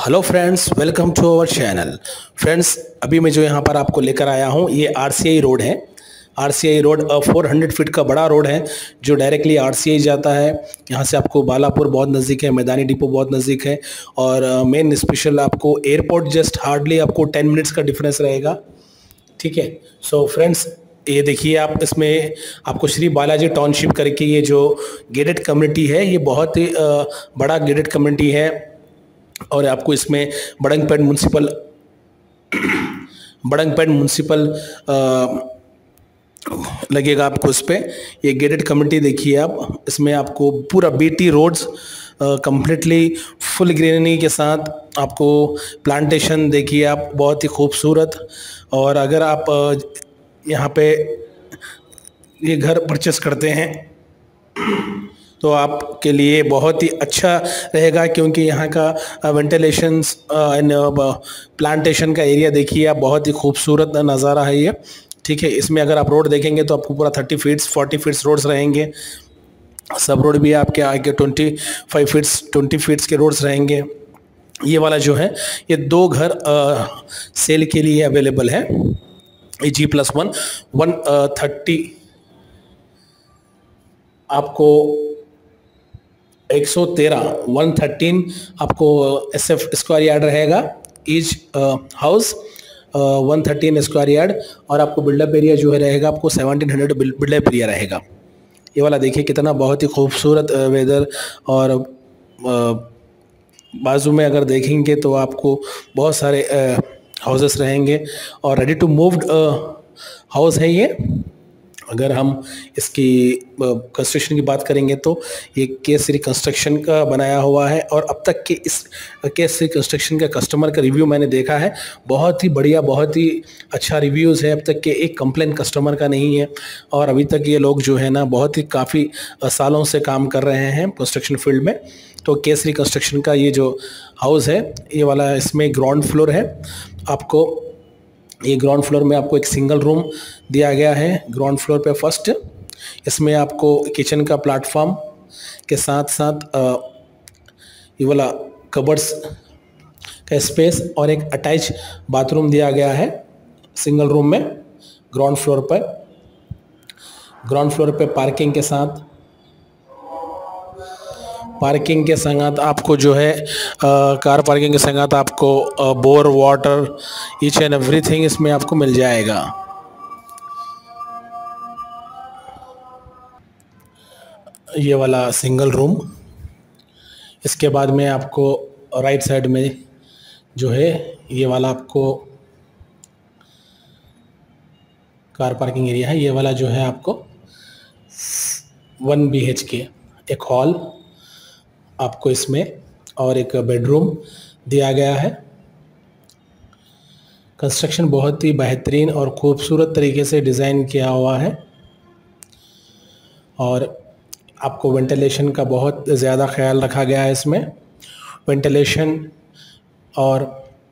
Hello friends, welcome to our channel. Friends, अभी मैं जो यहाँ पर आपको लेकर आया हूँ ये आरसीआई रोड है। आरसीआई रोड 400 फीट का बड़ा रोड है जो डायरेक्टली आरसीआई जाता है। यहाँ से आपको बालापुर बहुत नज़दीक है, मैदानी डिपो बहुत नज़दीक है और मेन स्पेशल आपको एयरपोर्ट जस्ट हार्डली आपको 10 मिनट्स का डिफरेंस रहेगा। ठीक है। सो फ्रेंड्स, ये देखिए आप, इसमें आपको श्री बालाजी टाउनशिप करके ये जो गेटेड कम्युनिटी है ये बहुत ही बड़ा गेटेड कम्युनिटी है और आपको इसमें बड़ंगपेट मुंसिपल लगेगा आपको। इस पर ये गेटेड कम्युनिटी देखिए आप, इसमें आपको पूरा BT roads completely full greenery के साथ आपको प्लांटेशन देखिए आप, बहुत ही खूबसूरत। और अगर आप यहाँ पे ये घर परचेस करते हैं तो आपके लिए बहुत ही अच्छा रहेगा, क्योंकि यहाँ का वेंटिलेशंस एंड प्लांटेशन का एरिया देखिए आप, बहुत ही खूबसूरत नज़ारा है ये। ठीक है। इसमें अगर आप रोड देखेंगे तो आपको पूरा 30 फीट्स 40 फीट्स रोड्स रहेंगे। सब रोड भी आपके आगे 20 फीट्स के रोड्स रहेंगे। ये वाला जो है ये 2 घर सेल के लिए अवेलेबल है। ये G+1 130 आपको 113 आपको SF स्क्वायर यार्ड रहेगा ईच हाउस, 113 स्क्वायर यार्ड। और आपको बिल्डअप एरिया जो है रहेगा आपको 1700 बिल्डअप एरिया रहेगा। ये वाला देखिए कितना बहुत ही खूबसूरत वेदर। और बाजू में अगर देखेंगे तो आपको बहुत सारे हाउसेस रहेंगे और रेडी टू मूव्ड हाउस है ये। अगर हम इसकी कंस्ट्रक्शन की बात करेंगे तो ये केसरी कंस्ट्रक्शन का बनाया हुआ है और अब तक के इस केसरी कंस्ट्रक्शन का कस्टमर का रिव्यू मैंने देखा है, बहुत ही बढ़िया, बहुत ही अच्छा रिव्यूज़ है। अब तक के एक कंप्लेन कस्टमर का नहीं है और अभी तक ये लोग जो है ना बहुत ही काफ़ी सालों से काम कर रहे हैं कंस्ट्रक्शन फील्ड में। तो केसरी कंस्ट्रक्शन का ये जो हाउस है ये वाला, इसमें ग्राउंड फ्लोर है। आपको ये ग्राउंड फ्लोर में आपको एक सिंगल रूम दिया गया है ग्राउंड फ्लोर पे फर्स्ट। इसमें आपको किचन का प्लेटफॉर्म के साथ साथ ये वाला कबर्ड्स का स्पेस और एक अटैच बाथरूम दिया गया है सिंगल रूम में ग्राउंड फ्लोर पर। ग्राउंड फ्लोर पे पार्किंग के संगत आपको जो है कार पार्किंग के संगत आपको bore water each and everything इसमें आपको मिल जाएगा। ये वाला सिंगल रूम। इसके बाद में आपको राइट साइड में जो है ये वाला आपको कार पार्किंग एरिया है। ये वाला जो है आपको 1 BHK एक हॉल आपको इसमें और एक बेडरूम दिया गया है। कंस्ट्रक्शन बहुत ही बेहतरीन और खूबसूरत तरीके से डिज़ाइन किया हुआ है और आपको वेंटिलेशन का बहुत ज़्यादा ख्याल रखा गया है इसमें। वेंटिलेशन और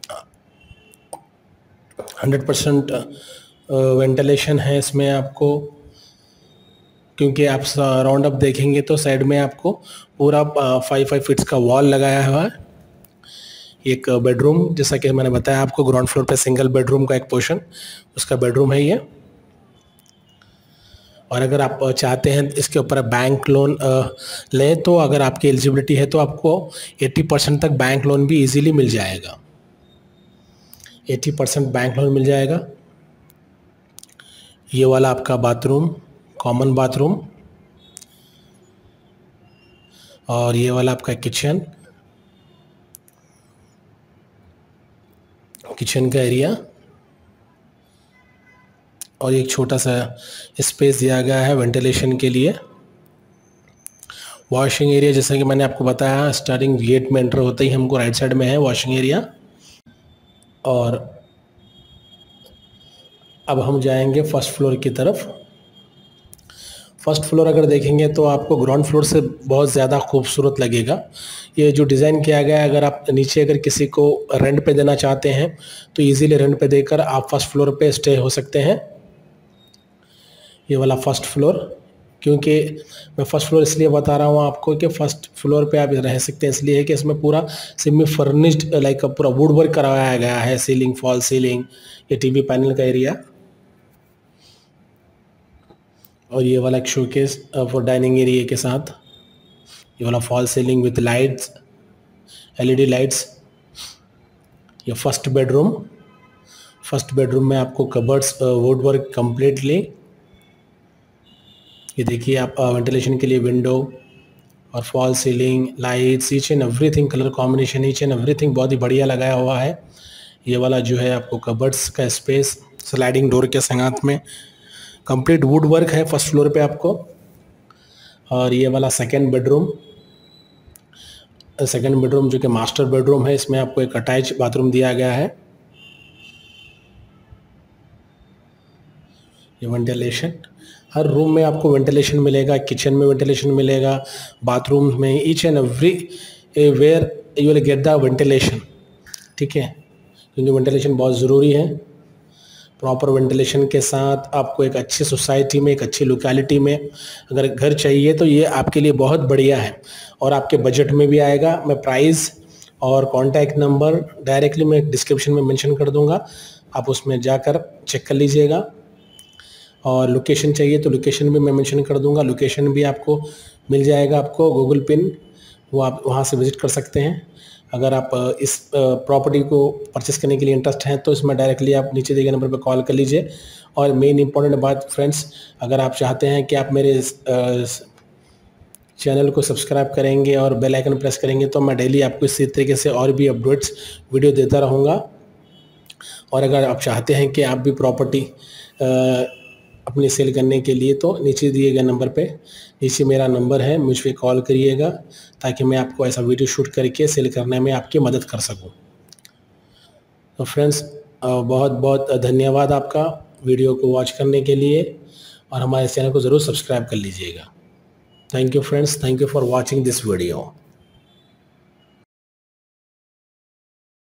100% वेंटिलेशन है इसमें आपको, क्योंकि आप राउंड अप देखेंगे तो साइड में आपको पूरा 5 फीट्स का वॉल लगाया हुआ है। एक बेडरूम, जैसा कि मैंने बताया आपको, ग्राउंड फ्लोर पे सिंगल बेडरूम का एक पोर्शन उसका बेडरूम है ये। और अगर आप चाहते हैं इसके ऊपर बैंक लोन लें तो अगर आपकी एलिजिबिलिटी है तो आपको 80% तक बैंक लोन भी इजीली मिल जाएगा। 80% बैंक लोन मिल जाएगा। ये वाला आपका बाथरूम, कॉमन बाथरूम, और ये वाला आपका किचन का एरिया और एक छोटा सा स्पेस दिया गया है वेंटिलेशन के लिए। वॉशिंग एरिया, जैसा कि मैंने आपको बताया, स्टार्टिंग गेट में एंटर होते ही हमको राइट साइड में है वॉशिंग एरिया। और अब हम जाएंगे फर्स्ट फ्लोर की तरफ। फर्स्ट फ्लोर अगर देखेंगे तो आपको ग्राउंड फ्लोर से बहुत ज़्यादा खूबसूरत लगेगा। ये जो डिज़ाइन किया गया है, अगर आप नीचे अगर किसी को रेंट पे देना चाहते हैं तो इजीली रेंट पे देकर आप फर्स्ट फ्लोर पे स्टे हो सकते हैं। ये वाला फर्स्ट फ्लोर क्योंकि मैं फर्स्ट फ्लोर इसलिए बता रहा हूँ आपको कि फर्स्ट फ्लोर पे आप रह सकते हैं, इसलिए है कि इसमें पूरा सेमी फर्निश्ड लाइक पूरा वुड वर्क करवाया गया है, सीलिंग, फॉल सीलिंग, ये टीवी पैनल का एरिया, और ये वाला एक शोकेस फॉर डाइनिंग एरिया के साथ, ये वाला fall ceiling with lights, LED lights. ये फर्स्ट बेडरूम में आपको कबर्ड्स वुड वर्क कम्प्लीटली, ये देखिए आप वेंटिलेशन के लिए विंडो और fall ceiling, lights, each and everything, colour combination each and everything बहुत ही बढ़िया लगाया हुआ है। ये वाला जो है आपको कबर्ड्स का स्पेस स्लाइडिंग डोर के साथ में कंप्लीट वुड वर्क है फर्स्ट फ्लोर पे आपको। और ये वाला सेकंड बेडरूम जो कि मास्टर बेडरूम है, इसमें आपको एक अटैच बाथरूम दिया गया है। ये वेंटिलेशन, हर रूम में आपको वेंटिलेशन मिलेगा, किचन में वेंटिलेशन मिलेगा, बाथरूम में, each and everywhere you will get the ventilation, ठीक है, क्योंकि वेंटिलेशन बहुत ज़रूरी है। प्रॉपर वेंटिलेशन के साथ आपको एक अच्छी सोसाइटी में, एक अच्छी लोकेलिटी में अगर घर चाहिए तो ये आपके लिए बहुत बढ़िया है और आपके बजट में भी आएगा। मैं प्राइस और कॉन्टैक्ट नंबर डायरेक्टली मैं डिस्क्रिप्शन में मेंशन कर दूंगा, आप उसमें जाकर चेक कर लीजिएगा। और लोकेशन चाहिए तो लोकेशन भी मैं मेंशन कर दूंगा, लोकेशन भी आपको मिल जाएगा, आपको गूगल पिन, वो आप वहाँ से विज़िट कर सकते हैं। अगर आप इस प्रॉपर्टी को परचेस करने के लिए इंटरेस्ट हैं तो इसमें डायरेक्टली आप नीचे दिए गए नंबर पर कॉल कर लीजिए। और मेन इंपॉर्टेंट बात फ्रेंड्स, अगर आप चाहते हैं कि आप मेरे चैनल को सब्सक्राइब करेंगे और बेल आइकन प्रेस करेंगे तो मैं डेली आपको इसी तरीके से और भी अपडेट्स वीडियो देता रहूँगा। और अगर आप चाहते हैं कि आप भी प्रॉपर्टी अपनी सेल करने के लिए तो नीचे दिए गए नंबर पे, नीचे मेरा नंबर है, मुझ पर कॉल करिएगा ताकि मैं आपको ऐसा वीडियो शूट करके सेल करने में आपकी मदद कर सकूं। तो फ्रेंड्स बहुत बहुत धन्यवाद आपका वीडियो को वॉच करने के लिए, और हमारे चैनल को ज़रूर सब्सक्राइब कर लीजिएगा। Thank you friends, thank you for watching this video.